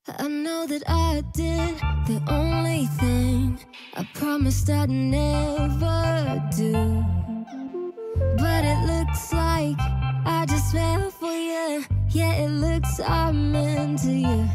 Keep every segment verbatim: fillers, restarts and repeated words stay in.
I know that I did the only thing I promised I'd never do. But it looks like I just fell for you. Yeah, it looks I'm into you.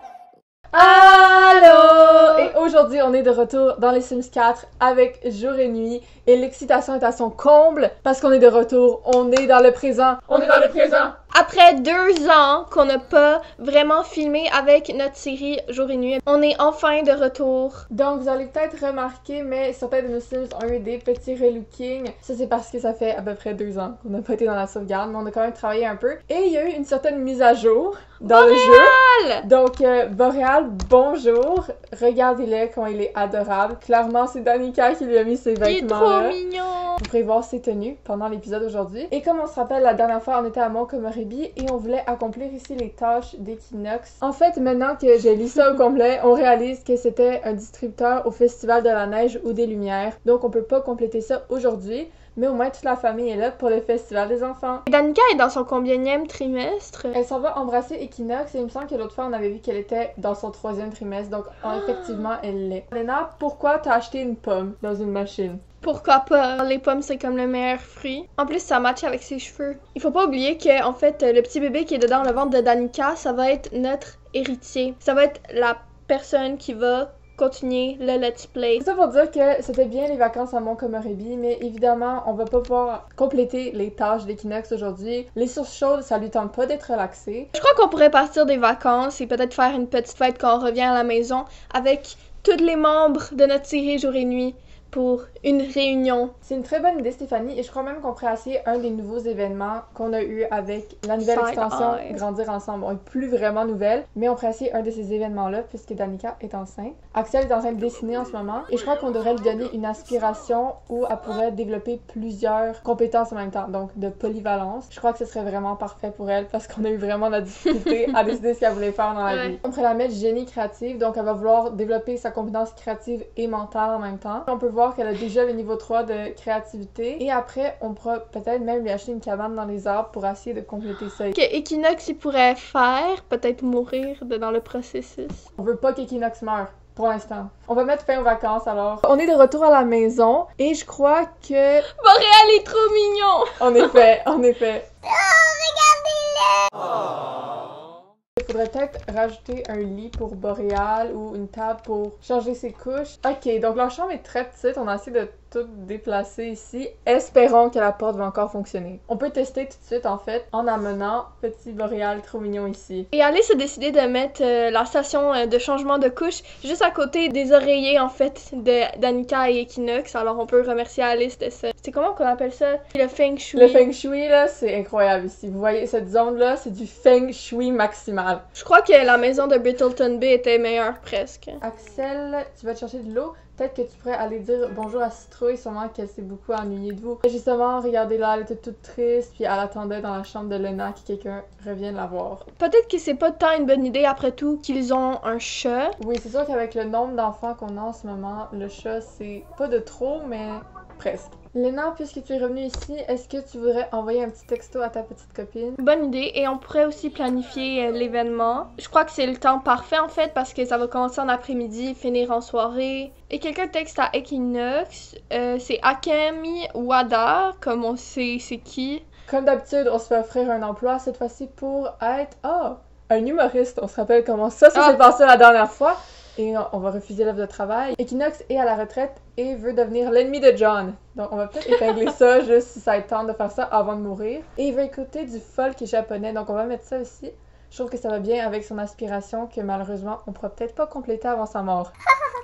Allô! Et aujourd'hui, on est de retour dans les Sims quatre avec Jour et Nuit. Et l'excitation est à son comble parce qu'on est de retour. On est dans le présent. On est dans le présent! Après deux ans qu'on n'a pas vraiment filmé avec notre série Jour et Nuit, on est enfin de retour. Donc, vous allez peut-être remarquer, mais certains de nos Sims ont eu des petits relookings. Ça, c'est parce que ça fait à peu près deux ans qu'on n'a pas été dans la sauvegarde, mais on a quand même travaillé un peu. Et il y a eu une certaine mise à jour dans Boréal! le jeu. Donc, euh, Boréal, bonjour. Regardez-le, comment il est adorable. Clairement, c'est Danica qui lui a mis ses vêtements. Il est trop mignon! Vous pourrez voir ses tenues pendant l'épisode aujourd'hui. Et comme on se rappelle, la dernière fois, on était à Montgomery et on voulait accomplir ici les tâches d'Equinox. En fait, maintenant que j'ai lu ça au complet, on réalise que c'était un distributeur au Festival de la Neige ou des Lumières. Donc, on peut pas compléter ça aujourd'hui, mais au moins toute la famille est là pour le Festival des enfants. Danica est dans son combienième trimestre? Elle s'en va embrasser Equinox et il me semble que l'autre fois, on avait vu qu'elle était dans son troisième trimestre. Donc, oh, effectivement, elle l'est. Léna, pourquoi t'as acheté une pomme dans une machine? Pourquoi pas? Les pommes, c'est comme le meilleur fruit. En plus, ça matche avec ses cheveux. Il faut pas oublier que, en fait, le petit bébé qui est dedans le ventre de Danica, ça va être notre héritier. Ça va être la personne qui va continuer le let's play. C'est ça pour dire que c'était bien les vacances à Montgomery, mais évidemment, on va pas pouvoir compléter les tâches d'Equinox aujourd'hui. Les sources chaudes, ça lui tente pas d'être relaxé. Je crois qu'on pourrait partir des vacances et peut-être faire une petite fête quand on revient à la maison avec tous les membres de notre série Jour et Nuit pour une réunion. C'est une très bonne idée, Stéphanie, et je crois même qu'on pourrait essayer un des nouveaux événements qu'on a eu avec la nouvelle Side extension Eye. Grandir ensemble. On est plus vraiment nouvelle, mais on pourrait essayer un de ces événements-là puisque Danica est enceinte. Axel est en train de dessiner en ce moment, et je crois qu'on devrait lui donner une aspiration où elle pourrait développer plusieurs compétences en même temps, donc de polyvalence. Je crois que ce serait vraiment parfait pour elle parce qu'on a eu vraiment la difficulté à décider ce qu'elle voulait faire dans la Ouais. vie. On pourrait la mettre génie créative, donc elle va vouloir développer sa compétence créative et mentale en même temps. On peut voir qu'elle a déjà le niveau trois de créativité. Et après, on pourra peut-être même lui acheter une cabane dans les arbres pour essayer de compléter ça. Que Equinox, il pourrait faire, peut-être mourir de- dans le processus. On veut pas qu'Equinox meure. Pour l'instant. On va mettre fin aux vacances alors. On est de retour à la maison et je crois que... Boréal est trop mignon! En effet, en effet. Oh, regardez-le! Il faudrait peut-être rajouter un lit pour Boréal ou une table pour changer ses couches. Ok, donc leur chambre est très petite. On a essayé de tout déplacer ici. Espérons que la porte va encore fonctionner. On peut tester tout de suite en fait en amenant petit Boréal trop mignon ici. Et Alice a décidé de mettre euh, la station euh, de changement de couche juste à côté des oreillers en fait de Danica et Equinox. Alors on peut remercier Alice de ça. C'est comment qu'on appelle ça? Le feng shui. Le feng shui là, c'est incroyable ici. Vous voyez cette zone là, c'est du feng shui maximal. Je crois que la maison de Brittleton Bay était meilleure presque. Axel, tu vas te chercher de l'eau. Peut-être que tu pourrais aller dire bonjour à Citrouille, sûrement qu'elle s'est beaucoup ennuyée de vous. Et justement, regardez là, elle était toute triste, puis elle attendait dans la chambre de Lena que quelqu'un revienne la voir. Peut-être que c'est pas tant une bonne idée après tout qu'ils ont un chat. Oui, c'est sûr qu'avec le nombre d'enfants qu'on a en ce moment, le chat, c'est pas de trop, mais presque. Lena, puisque tu es revenue ici, est-ce que tu voudrais envoyer un petit texto à ta petite copine? Bonne idée. Et on pourrait aussi planifier euh, l'événement. Je crois que c'est le temps parfait en fait parce que ça va commencer en après-midi, finir en soirée. Et quelqu'un texte à Equinox. Euh, c'est Akemi Wada, comme on sait c'est qui. Comme d'habitude, on se fait offrir un emploi, cette fois-ci pour être... Oh! Un humoriste, on se rappelle comment ça, ça Ah. s'est passé la dernière fois. Et on va refuser l'offre de travail. Equinox est à la retraite et veut devenir l'ennemi de John. Donc on va peut-être épingler ça, juste si ça tente de faire ça avant de mourir. Et il veut écouter du folk japonais, donc on va mettre ça aussi. Je trouve que ça va bien avec son aspiration que malheureusement on pourra peut-être pas compléter avant sa mort.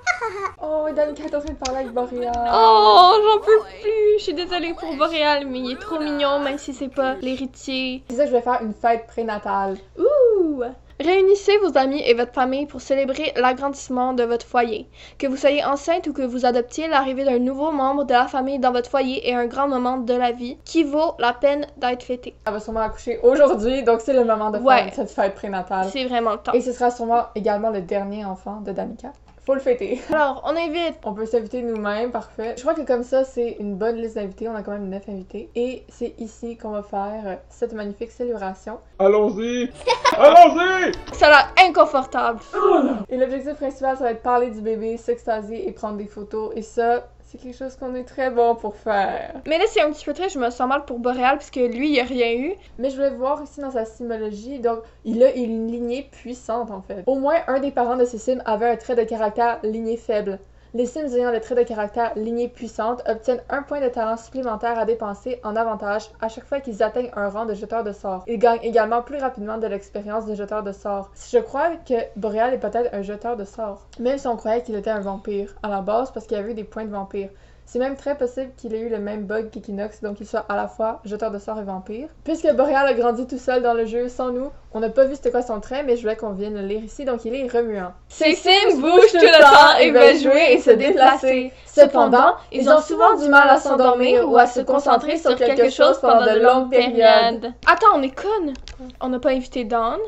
Oh, Danica est en train de parler avec Boréal. Oh, j'en peux plus. Je suis désolée pour Boréal, mais il est trop mignon, même si c'est pas l'héritier. C'est ça que je vais faire une fête prénatale. Ouh! Réunissez vos amis et votre famille pour célébrer l'agrandissement de votre foyer. Que vous soyez enceinte ou que vous adoptiez, l'arrivée d'un nouveau membre de la famille dans votre foyer est un grand moment de la vie qui vaut la peine d'être fêté. Elle va sûrement accoucher aujourd'hui, donc c'est le moment de faire Ouais. cette fête prénatale. C'est vraiment le temps. Et ce sera sûrement également le dernier enfant de Danica. faut le fêter. Alors, on invite. On peut s'inviter nous-mêmes, parfait. Je crois que comme ça, c'est une bonne liste d'invités. On a quand même neuf invités. Et c'est ici qu'on va faire cette magnifique célébration. Allons-y! Allons-y! Ça a l'air inconfortable. Et l'objectif principal, ça va être parler du bébé, s'extasier et prendre des photos. Et ça, c'est quelque chose qu'on est très bon pour faire. Mais là, c'est un petit peu triste, je me sens mal pour Boréal, parce que lui, il a rien eu. Mais je voulais voir ici dans sa simologie, donc il a une lignée puissante en fait. Au moins un des parents de ces Sims avait un trait de caractère lignée faible. Les Sims ayant le trait de caractère lignée puissante obtiennent un point de talent supplémentaire à dépenser en avantage à chaque fois qu'ils atteignent un rang de jeteur de sort. Ils gagnent également plus rapidement de l'expérience de jeteur de sort. Je crois que Boréal est peut-être un jeteur de sort, même si on croyait qu'il était un vampire à la base parce qu'il avait eu des points de vampire. C'est même très possible qu'il ait eu le même bug qu'Equinox, donc qu'il soit à la fois jeteur de sort et vampire. Puisque Boréal a grandi tout seul dans le jeu sans nous, on n'a pas vu c'était quoi son trait, mais je voulais qu'on vienne le lire ici, donc il est remuant. Ces Sims bougent tout le temps et veulent jouer et se déplacer. Cependant, ils ont souvent du mal à s'endormir ou à se concentrer sur quelque chose pendant de longues périodes. Attends, on est conne! On n'a pas invité Dawn,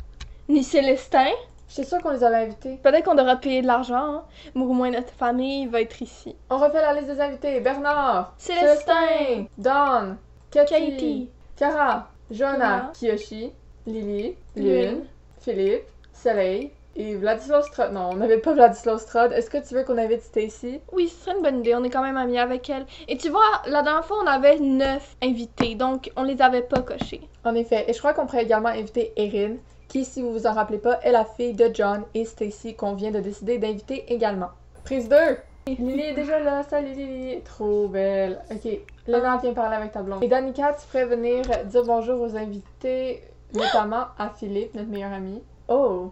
ni Célestin. Je suis sûre qu'on les avait invités. Peut-être qu'on devra payer de l'argent, hein? Mais au moins notre famille va être ici. On refait la liste des invités. Bernard, Célestin, Dawn, Katie, Katie, Cara, Jonah, Jonah, Kiyoshi, Lily, Lune, Lune, Philippe, Soleil et Vladislav Strode. Non, on n'avait pas Vladislav Strode. Est-ce que tu veux qu'on invite Stacy? Oui, ce serait une bonne idée. On est quand même amis avec elle. Et tu vois, la dernière fois, on avait neuf invités, donc on les avait pas cochés. En effet. Et je crois qu'on pourrait également inviter Erin, qui, si vous vous en rappelez pas, est la fille de John et Stacy qu'on vient de décider d'inviter également. Prise deux! Lily est déjà là. Salut Lily! Trop belle. Ok, Lena vient parler avec ta blonde. Et Danica, tu pourrais venir dire bonjour aux invités, notamment à Philippe, notre meilleur ami. Oh!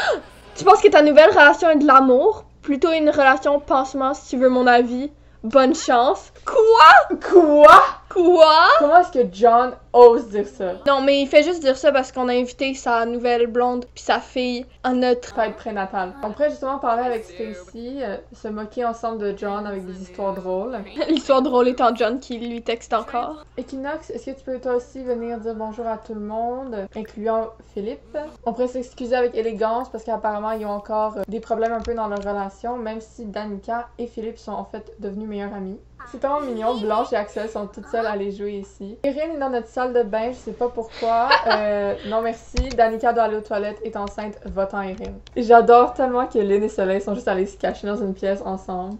Tu penses que ta nouvelle relation est de l'amour? Plutôt une relation pansement, si tu veux mon avis. Bonne chance. Quoi? Quoi? Quoi? Comment est-ce que John ose dire ça? Non, mais il fait juste dire ça parce qu'on a invité sa nouvelle blonde puis sa fille à notre fête prénatale. On pourrait justement parler avec Stacy, euh, se moquer ensemble de John avec des histoires drôles. L'histoire drôle étant John qui lui texte encore. Equinox, est-ce que tu peux toi aussi venir dire bonjour à tout le monde, incluant Philippe? On pourrait s'excuser avec élégance parce qu'apparemment ils ont encore des problèmes un peu dans leur relation, même si Danica et Philippe sont en fait devenus meilleurs amis. C'est tellement mignon, Blanche et Axel sont toutes seules à aller jouer ici. Erin est dans notre salle de bain, je sais pas pourquoi. Euh, non merci, Danica doit aller aux toilettes, est enceinte, va-t'en Erin. J'adore tellement que Lynn et Soleil sont juste allés se cacher dans une pièce ensemble.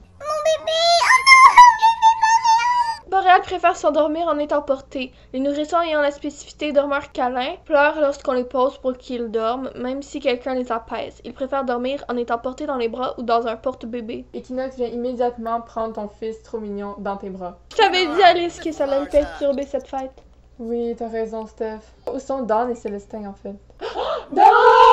Boréal préfère s'endormir en étant porté. Les nourrissons ayant la spécificité dormeur câlin pleurent lorsqu'on les pose pour qu'ils dorment, même si quelqu'un les apaise. Ils préfèrent dormir en étant portés dans les bras ou dans un porte-bébé. Equinox vient immédiatement prendre ton fils trop mignon dans tes bras. Je t'avais dit Alice que ça allait perturber cette fête. Oui, t'as raison Steph. Où sont Dawn et Célestin en fait? Dawn!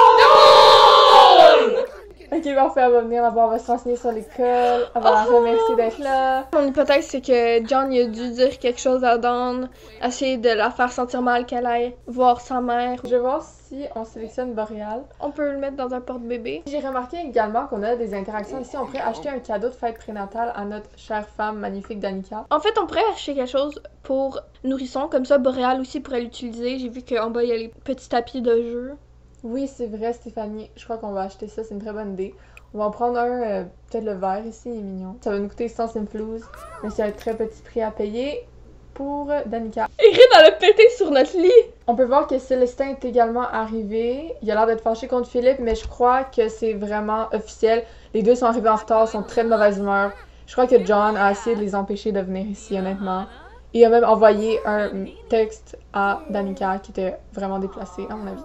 Ok, parfait, elle va venir là-bas, on va se renseigner sur l'école, on va la remercier d'être là. Mon hypothèse, c'est que John il a dû dire quelque chose à Dawn, essayer de la faire sentir mal qu'elle aille voir sa mère. Je vais voir si on sélectionne Boréal. On peut le mettre dans un porte-bébé. J'ai remarqué également qu'on a des interactions ici. On pourrait acheter un cadeau de fête prénatale à notre chère femme magnifique Danica. En fait, on pourrait acheter quelque chose pour nourrisson, comme ça Boréal aussi pourrait l'utiliser. J'ai vu qu'en bas, il y a les petits tapis de jeu. Oui, c'est vrai, Stéphanie. Je crois qu'on va acheter ça, c'est une très bonne idée. On va en prendre un, euh, peut-être le vert ici, il est mignon. Ça va nous coûter cent simflouz, mais c'est un très petit prix à payer pour Danica. Erin, elle a pété sur notre lit! On peut voir que Célestin est également arrivé. Il a l'air d'être fâché contre Philippe, mais je crois que c'est vraiment officiel. Les deux sont arrivés en retard, sont très de mauvaise humeur. Je crois que John a essayé de les empêcher de venir ici, honnêtement. Il a même envoyé un texte à Danica qui était vraiment déplacé, à mon avis.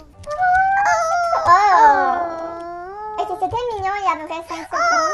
Oh! Et c'était mignon il y a à peu près cinq secondes.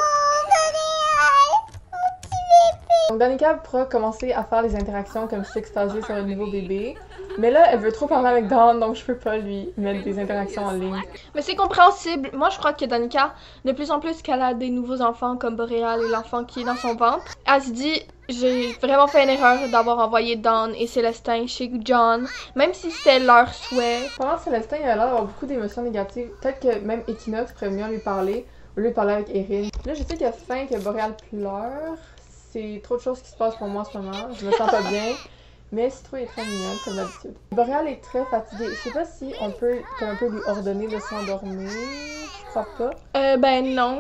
Donc Danica pourra commencer à faire les interactions comme s'extasier sur le nouveau bébé. Mais là, elle veut trop parler avec Dawn, donc je peux pas lui mettre des interactions en ligne. Mais c'est compréhensible. Moi, je crois que Danica, de plus en plus qu'elle a des nouveaux enfants comme Boréal et l'enfant qui est dans son ventre, elle se dit, j'ai vraiment fait une erreur d'avoir envoyé Dawn et Célestin chez John, même si c'était leur souhait. Pendant Célestin, il a l'air d'avoir beaucoup d'émotions négatives. Peut-être que même Equinox pourrait mieux lui parler, au lieu de parler avec Erin. Là, je sais qu'il y a faim, que Boréal pleure. C'est trop de choses qui se passent pour moi en ce moment. Je me sens pas bien. Mais Citro est très mignonne, comme d'habitude. Boréal est très fatigué. Je sais pas si on peut, comme un peu lui ordonner de s'endormir. Je crois pas? Euh, ben non.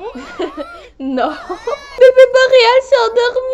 Non. Bébé Boréal s'est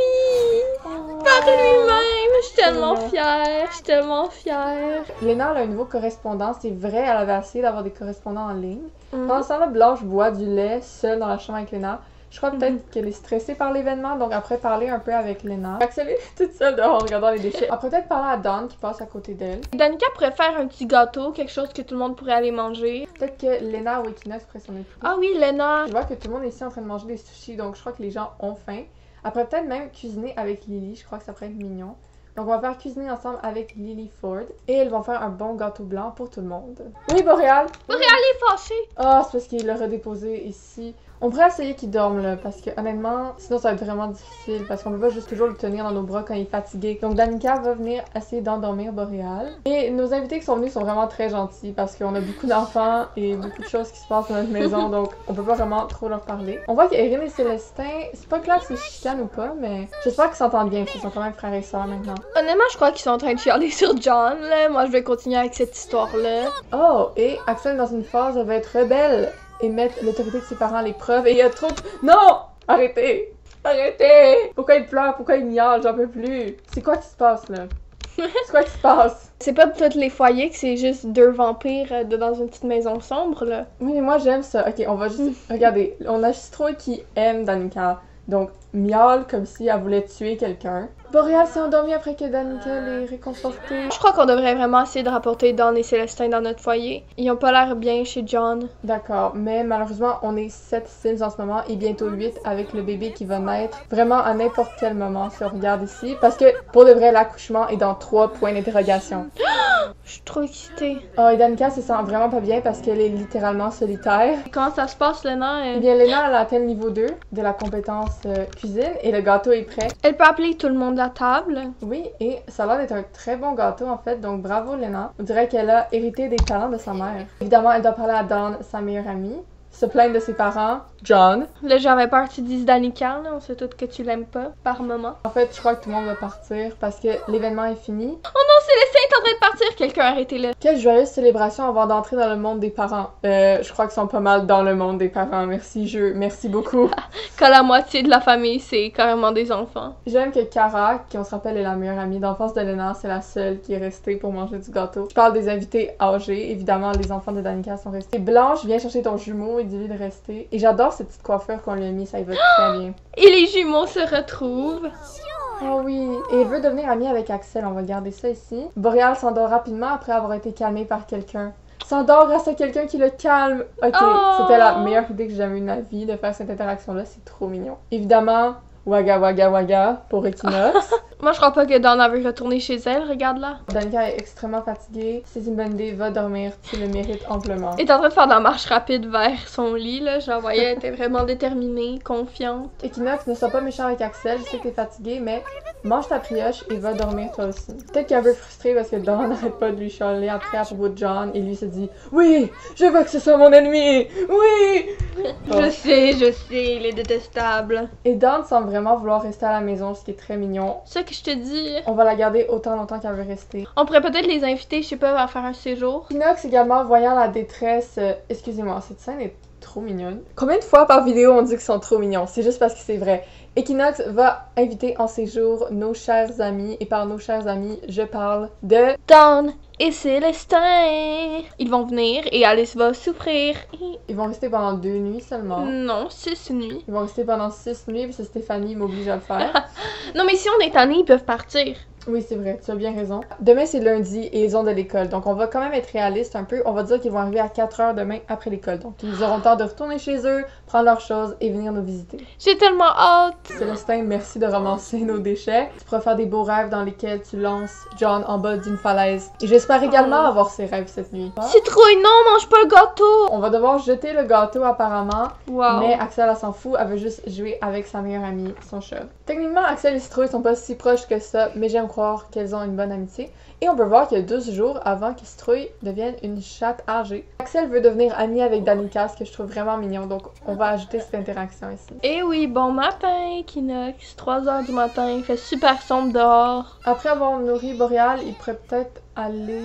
endormi! Par lui-même! Je suis tellement C'est fière! Je suis tellement fière! Léna a un nouveau correspondant. C'est vrai, elle avait essayé d'avoir des correspondants en ligne. Mhm. Pendant ce temps-là, Blanche boit du lait seule dans la chambre avec Léna. Je crois peut-être Mhm. qu'elle est stressée par l'événement, donc après parler un peu avec Léna. Axel est toute seule dehors en regardant les déchets. Elle pourrait peut-être parler à Dawn qui passe à côté d'elle. Danica pourrait faire un petit gâteau, quelque chose que tout le monde pourrait aller manger. Peut-être que Léna ou Equinox pourraient s'en occuper. Ah oui, Lena! Je vois que tout le monde est ici en train de manger des sushis, donc je crois que les gens ont faim. Après, peut-être même cuisiner avec Lily, je crois que ça pourrait être mignon. Donc on va faire cuisiner ensemble avec Lily Ford. Et elles vont faire un bon gâteau blanc pour tout le monde. Oui, Boréal! Boréal est fâché! Ah, c'est parce qu'il l'a redéposé ici. On pourrait essayer qu'il dorme là, parce que honnêtement, sinon ça va être vraiment difficile, parce qu'on peut pas juste toujours le tenir dans nos bras quand il est fatigué. Donc Danica va venir essayer d'endormir Boréal. Et nos invités qui sont venus sont vraiment très gentils, parce qu'on a beaucoup d'enfants et beaucoup de choses qui se passent dans notre maison, donc on peut pas vraiment trop leur parler. On voit qu'Erin et Célestin, c'est pas clair si c'est chicane ou pas, mais j'espère qu'ils s'entendent bien, ils sont quand même frères et sœurs maintenant. Honnêtement, je crois qu'ils sont en train de chialer sur John, là. Moi, je vais continuer avec cette histoire-là. Oh, et Axel dans une phase va être rebelle et mettre l'autorité de ses parents à l'épreuve, et il y a trop de... Non! Arrêtez! Arrêtez! Pourquoi il pleure? Pourquoi il miaule? J'en peux plus! C'est quoi qui se passe, là? C'est quoi qui se passe? C'est pas pour tous les foyers que c'est juste deux vampires euh, de- dans une petite maison sombre, là. Oui, mais moi j'aime ça. Ok, on va juste... Regardez, on a Citrouille qui aime Danica. Donc, miaule comme si elle voulait tuer quelqu'un. Boréal s'est endormi après que Danica l'ait réconforté. Je crois qu'on devrait vraiment essayer de rapporter Dawn et Célestin dans notre foyer. Ils ont pas l'air bien chez John. D'accord, mais malheureusement, on est sept Sims en ce moment et bientôt huit avec le bébé qui va naître vraiment à n'importe quel moment si on regarde ici. Parce que, pour de vrai, l'accouchement est dans trois points d'interrogation. Je suis trop excitée. Oh, et Danica se sent vraiment pas bien parce qu'elle est littéralement solitaire. Comment ça se passe, Lena? Eh Euh, bien, Léna, elle a atteint le niveau deux de la compétence euh, cuisine et le gâteau est prêt. Elle peut appeler tout le monde à table. Oui, et ça a l'air d'être un très bon gâteau en fait, donc bravo Léna. On dirait qu'elle a hérité des talents de sa mère. Évidemment, elle doit parler à Dawn, sa meilleure amie, se plaindre de ses parents, John. Là, j'avais peur que tu dises Danica, là. On sait toutes que tu l'aimes pas, par moment. En fait, je crois que tout le monde va partir parce que l'événement est fini. Oh non, Célestin est en train de partir! Quelqu'un arrêtez-le. Quelle joyeuse célébration avant d'entrer dans le monde des parents. Euh, je crois qu'ils sont pas mal dans le monde des parents, merci jeu, merci beaucoup. Quand la moitié de la famille, c'est carrément des enfants. J'aime que Cara, qui on se rappelle est la meilleure amie d'enfance de Léna, c'est la seule qui est restée pour manger du gâteau. Je parle des invités âgés, évidemment les enfants de Danica sont restés. Blanche, viens chercher ton jumeau et dis-lui de rester. Et j'adore cette petite coiffure qu'on lui a mis, ça y va très bien. Et les jumeaux se retrouvent. Oh oui, et elle veut devenir amie avec Axel, on va garder ça ici. Boréal s'endort rapidement après avoir été calmé par quelqu'un. S'endort grâce à quelqu'un qui le calme. Ok, Oh! c'était la meilleure idée que j'ai jamais eue de ma vie de faire cette interaction-là, c'est trop mignon. Évidemment, Waga Waga Waga pour Equinox. Moi, je crois pas que Dawn veut retourner chez elle, regarde là. Danica est extrêmement fatiguée. C'est une bonne idée, va dormir, tu le mérites amplement. Elle est en train de faire de la marche rapide vers son lit, là. Je la voyais, elle était vraiment déterminée, confiante. Equinox, ne sois pas méchant avec Axel, je sais que t'es fatigué, mais mange ta brioche et va dormir toi aussi. Peut-être qu'il est un peu frustré parce que Dawn n'arrête pas de lui chialer après à propos de John et lui se dit « Oui, je veux que ce soit mon ennemi! Oui! » Je sais, je sais, il est détestable. Et Dawn semble vraiment vouloir rester à la maison, ce qui est très mignon. C'est ça que je te dis. On va la garder autant longtemps qu'elle veut rester. On pourrait peut-être les inviter, je sais pas, à faire un séjour. Equinox également, voyant la détresse... euh, Excusez-moi, cette scène est trop mignonne. Combien de fois par vidéo on dit qu'ils sont trop mignons? C'est juste parce que c'est vrai. Equinox va inviter en séjour nos chers amis, et par nos chers amis, je parle de... Dawn et Célestin. Ils vont venir et Alice va souffrir. Ils vont rester pendant deux nuits seulement. Non, six nuits. Ils vont rester pendant six nuits, parce que Stéphanie m'oblige à le faire. Non, mais si on est tanné, ils peuvent partir. Oui, c'est vrai, tu as bien raison. Demain, c'est lundi et ils ont de l'école. Donc, on va quand même être réaliste un peu. On va dire qu'ils vont arriver à quatre heures demain après l'école. Donc, ils auront le temps de retourner chez eux, prendre leurs choses et venir nous visiter. J'ai tellement hâte. Célestin, merci de ramasser nos déchets. Tu pourras faire des beaux rêves dans lesquels tu lances John en bas d'une falaise. Et j'espère également Oh. avoir ces rêves cette nuit. Citrouille, non, mange pas le gâteau. On va devoir jeter le gâteau apparemment. Wow. Mais Axel, elle s'en fout, elle veut juste jouer avec sa meilleure amie, son chat. Techniquement, Axel et Citrouille sont pas si proches que ça, mais j'aime croire qu'elles ont une bonne amitié. Et on peut voir qu'il y a douze jours avant que Citrouille devienne une chatte âgée. Axel veut devenir amie avec Danica, ce que je trouve vraiment mignon, donc on va ajouter cette interaction ici. Eh oui, bon matin, Equinox. trois heures du matin, il fait super sombre dehors. Après avoir nourri Boréal, il pourrait peut-être aller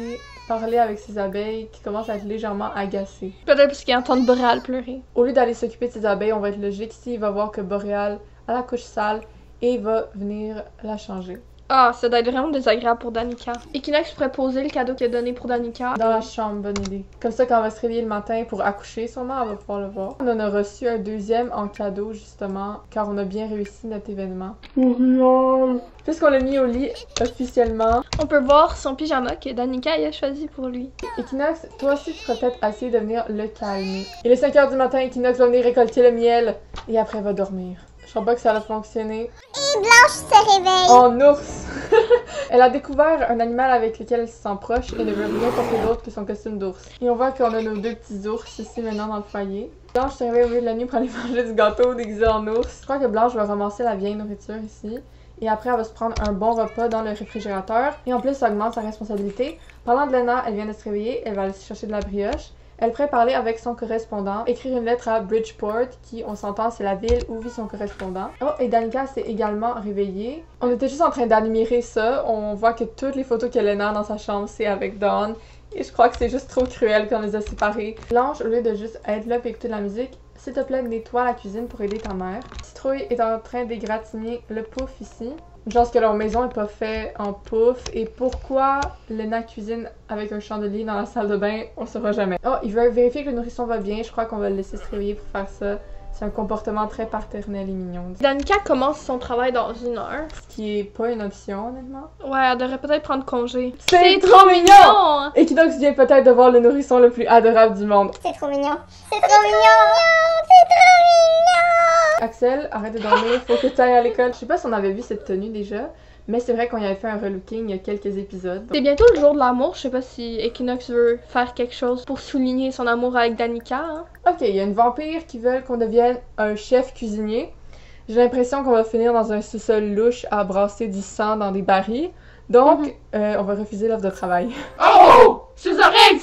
parler avec ses abeilles qui commencent à être légèrement agacées. Peut-être parce qu'il entend Boréal pleurer. Au lieu d'aller s'occuper de ses abeilles, on va être logique. Ici, il va voir que Boréal a la couche sale et il va venir la changer. Ah, ça doit être vraiment désagréable pour Danica. Equinox pourrait poser le cadeau qu'il a donné pour Danica. Dans la chambre, bonne idée. Comme ça, quand elle va se réveiller le matin pour accoucher, sûrement, elle va pouvoir le voir. On en a reçu un deuxième en cadeau, justement, car on a bien réussi notre événement. Boréal! Puisqu'on l'a mis au lit officiellement. On peut voir son pyjama que Danica a choisi pour lui. Equinox, toi aussi, tu pourrais peut-être essayer de venir le calmer. Il est cinq heures du matin, Equinox va venir récolter le miel. Et après, elle va dormir. Je crois pas que ça va fonctionner. Et Blanche se réveille. En ours! Elle a découvert un animal avec lequel elle se sent proche et ne veut rien porter d'autre que son costume d'ours. Et on voit qu'on a nos deux petits ours ici maintenant dans le foyer. Blanche se réveille au milieu de la nuit pour aller manger du gâteau déguisé en ours. Je crois que Blanche va ramasser la vieille nourriture ici. Et après, elle va se prendre un bon repas dans le réfrigérateur. Et en plus, ça augmente sa responsabilité. Parlant de Lena, elle vient de se réveiller. Elle va aller chercher de la brioche. Elle pourrait parler avec son correspondant, écrire une lettre à Bridgeport, qui, on s'entend, c'est la ville où vit son correspondant. Oh, et Danica s'est également réveillée. On était juste en train d'admirer ça. On voit que toutes les photos qu'elle a dans sa chambre, c'est avec Dawn. Et je crois que c'est juste trop cruel qu'on les a séparés. Blanche, au lieu de juste être là et écouter de la musique, s'il te plaît, nettoie la cuisine pour aider ta mère. Citrouille est en train d'égratigner le pouf ici. Je pense que leur maison est pas faite en pouf. Et pourquoi Lena cuisine avec un chandelier dans la salle de bain, on saura jamais. Oh, il veut vérifier que le nourrisson va bien. Je crois qu'on va le laisser se réveiller pour faire ça. C'est un comportement très paternel et mignon. Danica commence son travail dans une heure. Ce qui est pas une option, honnêtement. Ouais, elle devrait peut-être prendre congé. C'est trop mignon! Equinox vient peut-être de voir le nourrisson le plus adorable du monde. C'est trop mignon. C'est trop mignon. C'est trop mignon. Axel, arrête de dormir, faut que tu ailles à l'école. Je sais pas si on avait vu cette tenue déjà, mais c'est vrai qu'on y avait fait un relooking il y a quelques épisodes. C'est bientôt le jour de l'amour. Je sais pas si Equinox veut faire quelque chose pour souligner son amour avec Danica. Hein? Ok, il y a une vampire qui veut qu'on devienne un chef cuisinier. J'ai l'impression qu'on va finir dans un sous-sol louche à brasser du sang dans des barils. Donc, mm-hmm. euh, on va refuser l'offre de travail. Oh! Ses oreilles!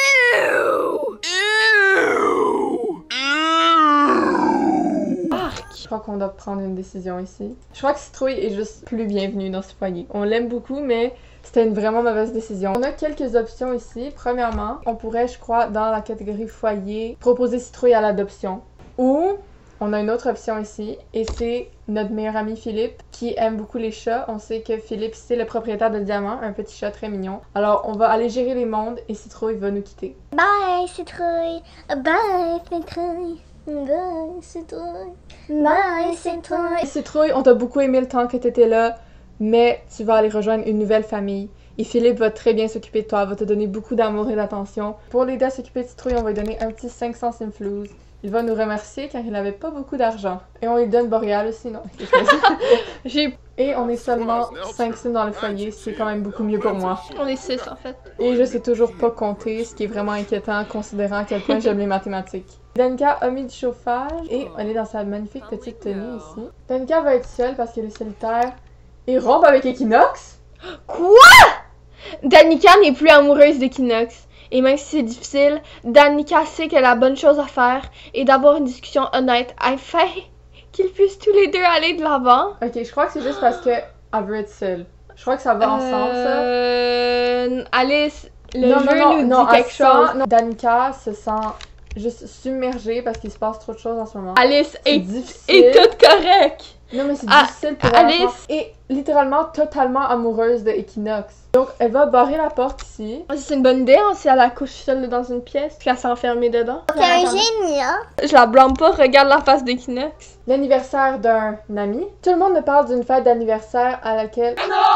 Je crois qu'on doit prendre une décision ici. Je crois que Citrouille est juste plus bienvenue dans ce foyer. On l'aime beaucoup, mais c'était une vraiment mauvaise décision. On a quelques options ici. Premièrement, on pourrait, je crois, dans la catégorie foyer, proposer Citrouille à l'adoption. Ou, on a une autre option ici, et c'est notre meilleur ami Philippe, qui aime beaucoup les chats. On sait que Philippe, c'est le propriétaire de Diamant, un petit chat très mignon. Alors, on va aller gérer les mondes, et Citrouille va nous quitter. Bye, Citrouille. Bye, Citrouille. Bye, Citrouille. Bye, Citrouille. Citrouille, on t'a beaucoup aimé le temps que t'étais là, mais tu vas aller rejoindre une nouvelle famille. Et Philippe va très bien s'occuper de toi, va te donner beaucoup d'amour et d'attention. Pour l'aider à s'occuper de Citrouille, on va lui donner un petit cinq cents simflouz. Il va nous remercier car il n'avait pas beaucoup d'argent. Et on lui donne Boréal aussi, non? J'ai... Et on est seulement cinq sims dans le foyer, c'est quand même beaucoup mieux pour moi. On est six en fait. Et je sais toujours pas compter, ce qui est vraiment inquiétant considérant à quel point j'aime les mathématiques. Danica a mis du chauffage et elle est dans sa magnifique petite tenue ici. Danica va être seule parce qu'elle est solitaire et rompe avec Equinox? Quoi? Danica n'est plus amoureuse d'Equinox. Et même si c'est difficile, Danica sait que la bonne chose à faire est d'avoir une discussion honnête afin qu'ils puissent tous les deux aller de l'avant. Ok, je crois que c'est juste parce que elle veut être seule. Je crois que ça va ensemble, ça. Euh... Alice, le non, jeu non, non, nous non, dit quelque sent, chose. Non, Danica se sent juste submergée parce qu'il se passe trop de choses en ce moment. Alice est, est, difficile. est toute correcte. Non, mais c'est Ah, difficile pour Alice elle. Et littéralement totalement amoureuse de Equinox. Donc, elle va barrer la porte ici. C'est une bonne idée hein, si elle accouche seule dans une pièce puis elle s'est enfermée dedans. T'es un génie, hein? Je la blâme pas, regarde la face d'Equinox. L'anniversaire d'un ami. Tout le monde me parle d'une fête d'anniversaire à laquelle...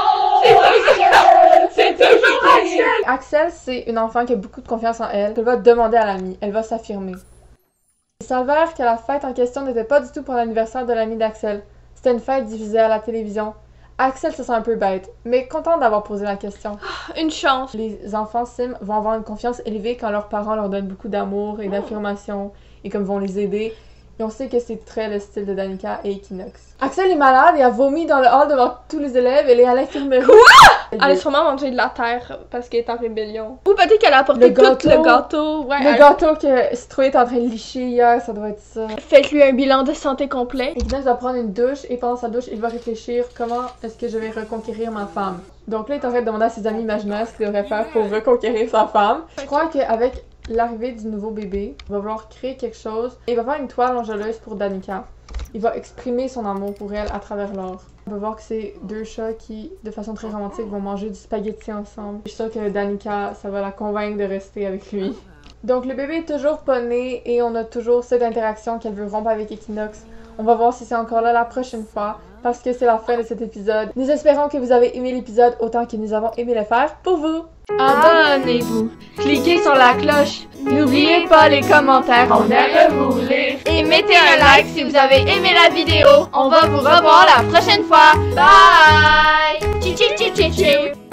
C'est toujours Axel! Axel, c'est une enfant qui a beaucoup de confiance en elle. Elle va demander à l'ami. Elle va s'affirmer. Il s'avère que la fête en question n'était pas du tout pour l'anniversaire de l'ami d'Axel. C'était une fête diffusée à la télévision. Axel se sent un peu bête, mais contente d'avoir posé la question. Une chance. Les enfants Sims vont avoir une confiance élevée quand leurs parents leur donnent beaucoup d'amour et d'affirmation et comme vont les aider. Et on sait que c'est très le style de Danica et Equinox. Axel est malade et a vomi dans le hall devant tous les élèves. Elle est à l'infirmerie. Quoi? Elle a sûrement mangé de la terre parce qu'elle est en rébellion. Ou peut-être qu'elle a apporté Le tout gâteau. le gâteau. Ouais, Le elle- gâteau que Citrouille est en train de licher hier, ça doit être ça. Faites-lui un bilan de santé complet. Equinox va prendre une douche et pendant sa douche, il va réfléchir comment est-ce que je vais reconquérir ma femme. Donc là, il est en train de demander à ses amis imaginaires ce qu'il devrait faire pour reconquérir sa femme. Je crois qu'avec l'arrivée du nouveau bébé, il va vouloir créer quelque chose. Il va faire une toile enjôleuse pour Danica. Il va exprimer son amour pour elle à travers l'or. On va voir que c'est deux chats qui, de façon très romantique, vont manger du spaghetti ensemble. Je suis sûre que Danica, ça va la convaincre de rester avec lui. Donc le bébé est toujours pas né et on a toujours cette interaction qu'elle veut rompre avec Equinox. On va voir si c'est encore là la prochaine fois, parce que c'est la fin de cet épisode. Nous espérons que vous avez aimé l'épisode autant que nous avons aimé le faire pour vous. Abonnez-vous, cliquez sur la cloche, n'oubliez pas les commentaires, on aime vous lire. Et mettez un like si vous avez aimé la vidéo. On va vous revoir la prochaine fois. Bye! Chi chi chi chi chi!